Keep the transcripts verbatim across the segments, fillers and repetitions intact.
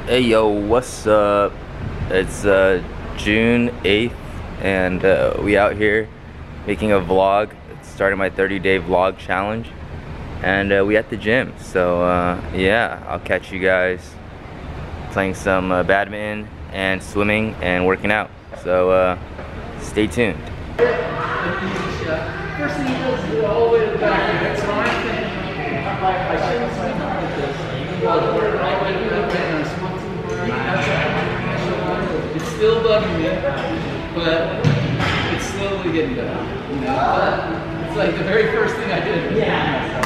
Hey yo, what's up? It's uh, June eighth and uh, we out here making a vlog. It's starting my thirty day vlog challenge and uh, we at the gym. So uh, yeah, I'll catch you guys playing some uh, badminton and swimming and working out. So uh, stay tuned. First thing he does is go all the way to the back. So I think I shouldn't swim like this. It's still bugging me, but it's slowly getting better. You know? But it's like the very first thing I did was yeah.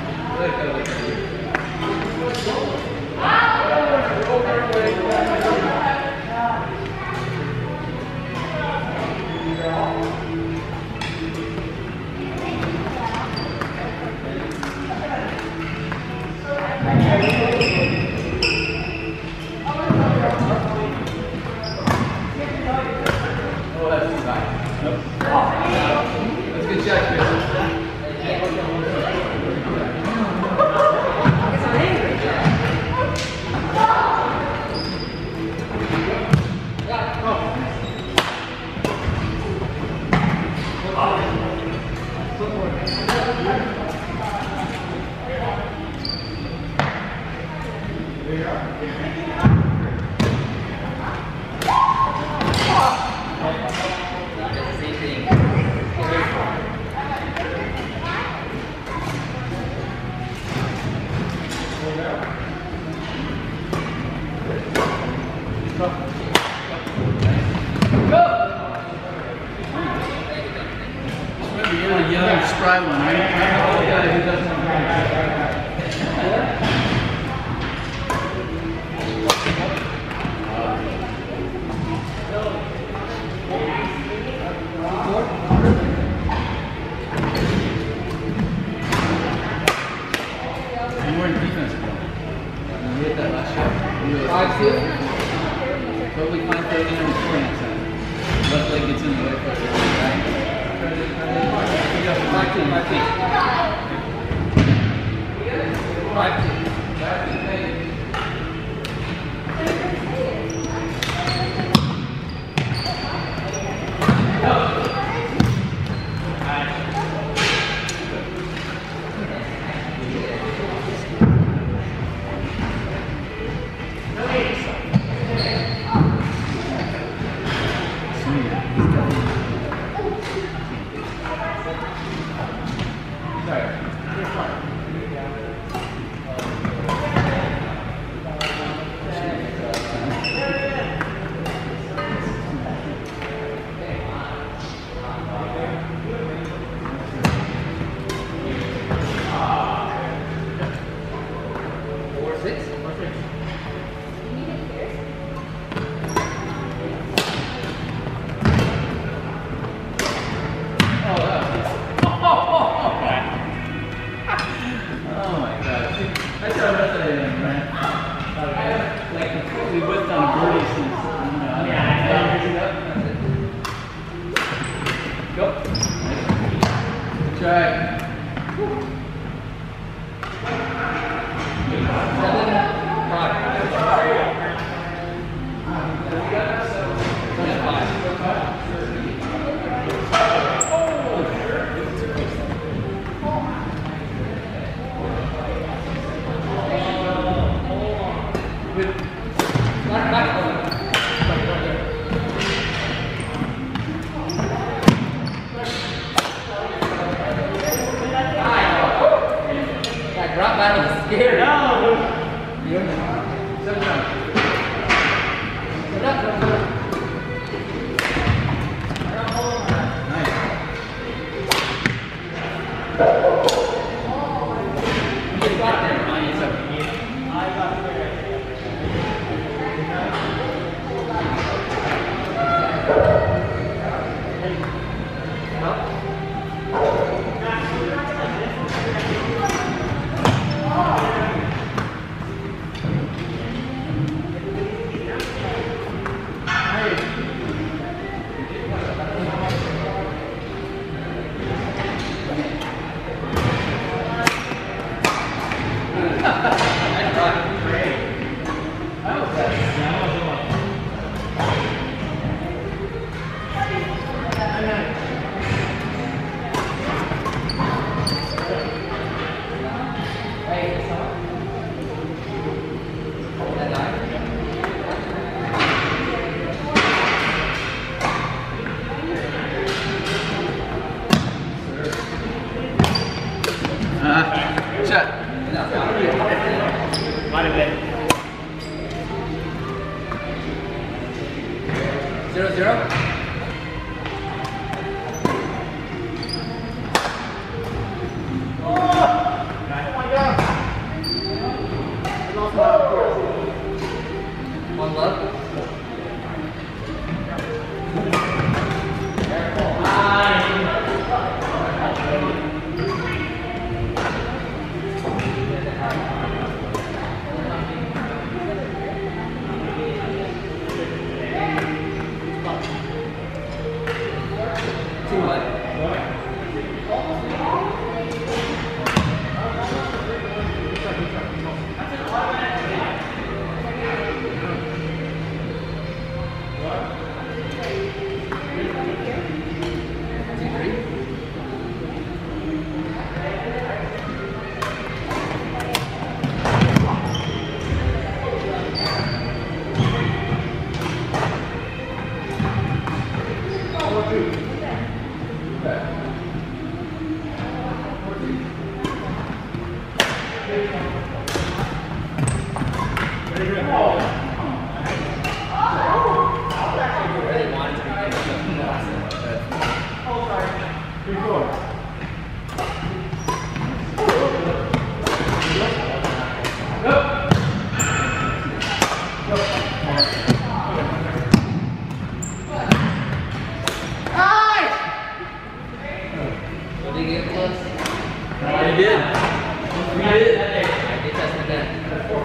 You're the young, spry one, right? I'm the guy who doesn't You were in defense, bro. You hit that last shot. five two? Totally fine thirty on the scoring side. Left leg gets in the way for us. Right? Five two, five two. Five two. Five two, thank you. Scared. No, dude. Seven times. Get up, get up. Zero, zero. One love. Two what? We did. We did. I did test that.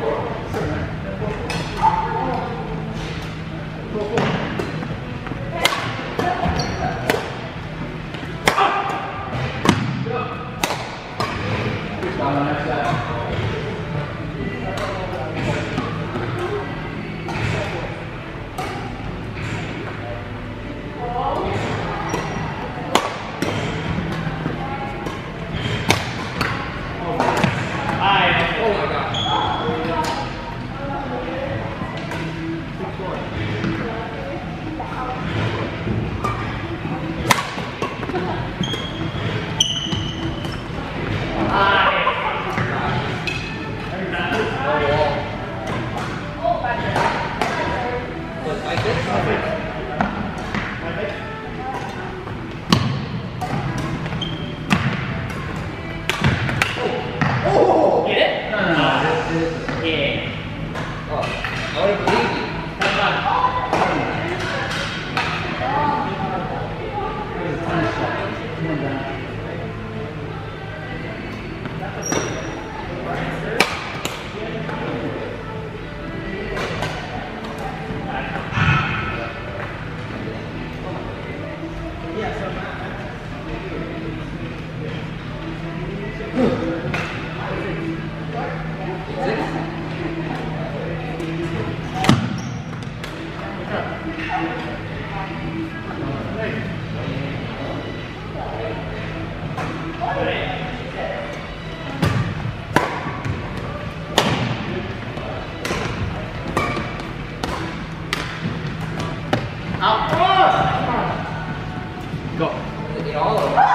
Go. Get all of them.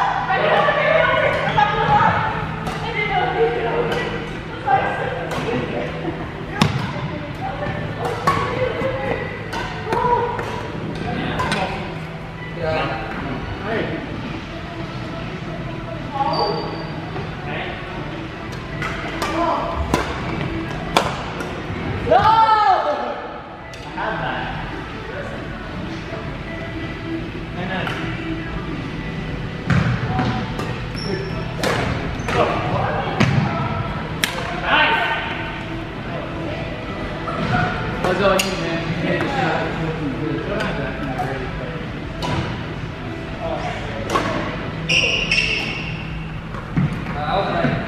That's all I need, man. You can't just not looking good. Don't have that kind of ready. I was right.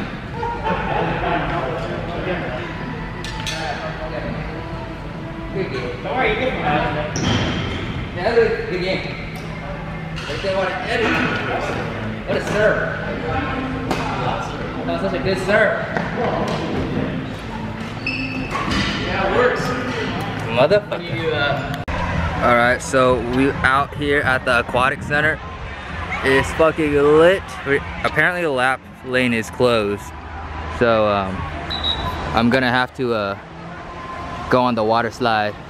Good game. Don't worry, you get Yeah, that was a good game. Like they want to edit. What a serve. That was such a good serve. Yeah, it works. Motherfucker. You, uh, Alright, so we out here at the aquatic center. It's fucking lit. We're, apparently the lap lane is closed. So um, I'm gonna have to uh, go on the water slide.